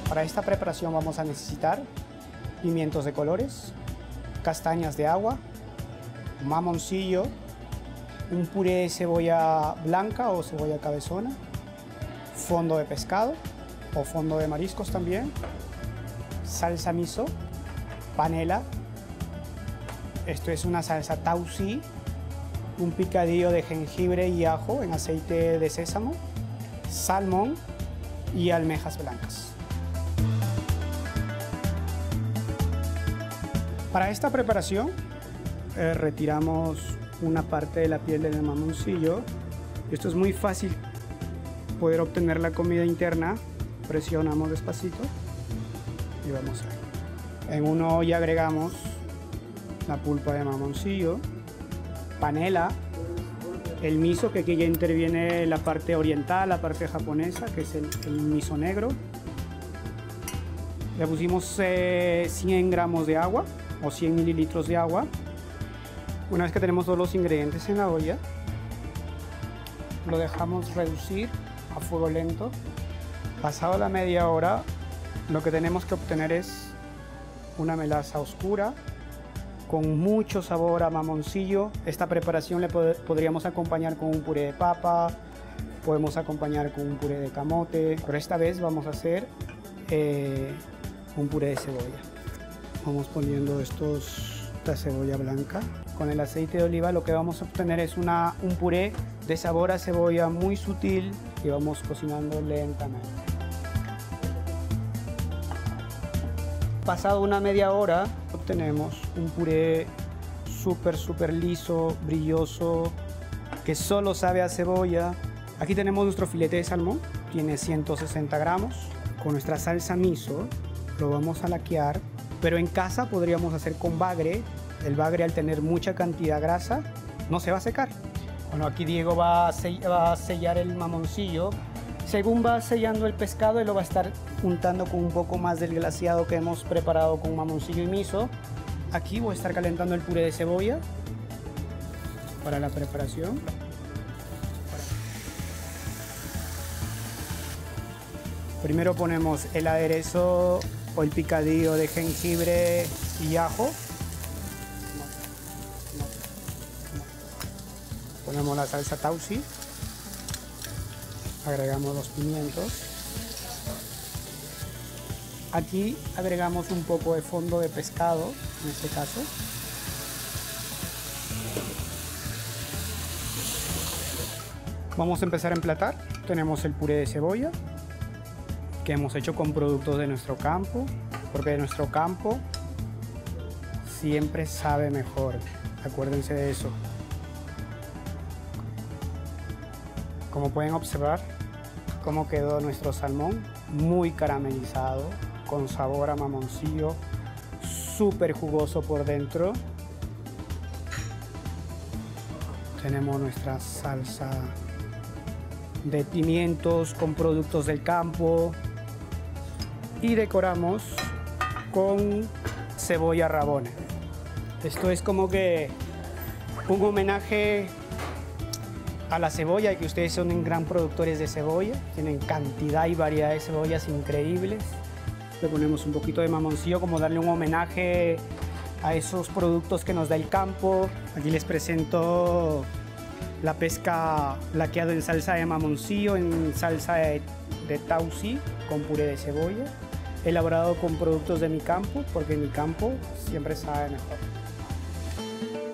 Para esta preparación vamos a necesitar pimientos de colores, castañas de agua, mamoncillo, un puré de cebolla blanca o cebolla cabezona, fondo de pescado o fondo de mariscos también, salsa miso, panela, esto es una salsa tauci, un picadillo de jengibre y ajo en aceite de sésamo, salmón y almejas blancas. Para esta preparación retiramos una parte de la piel del mamoncillo. Esto es muy fácil poder obtener la comida interna. Presionamos despacito y vamos a... En una olla agregamos la pulpa de mamoncillo, panela, el miso, que aquí ya interviene la parte oriental, la parte japonesa, que es el miso negro. Le pusimos 100 gramos de agua o 100 mililitros de agua. Una vez que tenemos todos los ingredientes en la olla, lo dejamos reducir a fuego lento. Pasado la media hora, lo que tenemos que obtener es una melaza oscura con mucho sabor a mamoncillo. Esta preparación le podríamos acompañar con un puré de papa, podemos acompañar con un puré de camote, pero esta vez vamos a hacer un puré de cebolla. Vamos poniendo esta cebolla blanca. Con el aceite de oliva lo que vamos a obtener es un puré de sabor a cebolla muy sutil y vamos cocinando lentamente. Pasado una media hora obtenemos un puré súper liso, brilloso, que solo sabe a cebolla. Aquí tenemos nuestro filete de salmón, tiene 160 gramos. Con nuestra salsa miso lo vamos a laquear, pero en casa podríamos hacer con bagre. El bagre, al tener mucha cantidad de grasa, no se va a secar. Bueno, aquí Diego va a sellar el mamoncillo. Según va sellando el pescado, él lo va a estar untando con un poco más del glaseado que hemos preparado con mamoncillo y miso. Aquí voy a estar calentando el puré de cebolla para la preparación. Primero ponemos el aderezo o el picadillo de jengibre y ajo. Ponemos la salsa tauci. Agregamos los pimientos. Aquí agregamos un poco de fondo de pescado, en este caso. Vamos a empezar a emplatar. Tenemos el puré de cebolla, que hemos hecho con productos de nuestro campo, porque de nuestro campo siempre sabe mejor. Acuérdense de eso. Como pueden observar, cómo quedó nuestro salmón, muy caramelizado, con sabor a mamoncillo, súper jugoso por dentro. Tenemos nuestra salsa de pimientos con productos del campo y decoramos con cebolla rabona. Esto es como que un homenaje a la cebolla, que ustedes son gran productores de cebolla, tienen cantidad y variedad de cebollas increíbles. Le ponemos un poquito de mamoncillo, como darle un homenaje a esos productos que nos da el campo. Aquí les presento la pesca laqueado en salsa de mamoncillo, en salsa de tauci con puré de cebolla, elaborado con productos de mi campo, porque mi campo siempre sabe mejor.